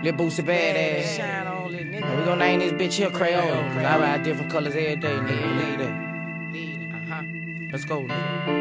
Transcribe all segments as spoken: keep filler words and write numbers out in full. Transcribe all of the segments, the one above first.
Lil Boosie badass. Shine on, little nigga. And we gon' name this bitch here Crayola, cause I ride different colors every day, nigga. Lead it. Uh-huh. Let's go, nigga.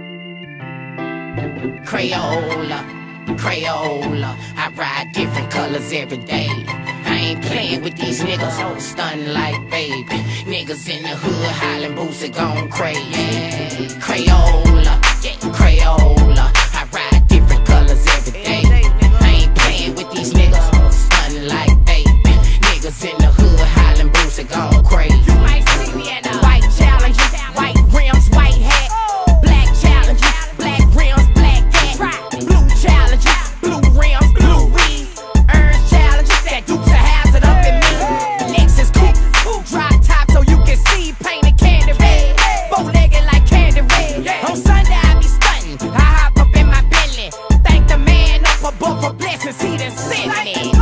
Crayola, Crayola, I ride different colors every day. I ain't playing with these niggas, stunning like baby. Niggas in the hood hollering Boosie gone crazy. Crayola, Crayola, I ride different colors every day. I ain't playing with these niggas, stunning like baby. Niggas in the hood hollering Boosie gone crazy. You might see me at a white challenge, white rims, white hat, black challenge, black rims, black hat, blue challenge, blue rims, blue weed, orange challenge, that Dukes a hazard up in me. Lexus coupe, drop top so you can see, painted candy red, bow-legged like candy red. On Sunday I be stunting, I hop up in my Bentley, thank the man up above for blessings he done sent me.